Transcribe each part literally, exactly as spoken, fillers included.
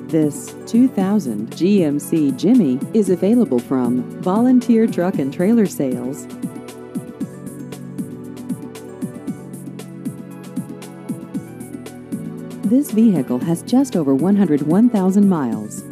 This two thousand G M C Jimmy is available from Volunteer Truck and Trailer Sales. This vehicle has just over one hundred one thousand miles.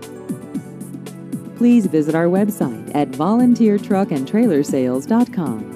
Please visit our website at volunteer truck and trailer sales dot com.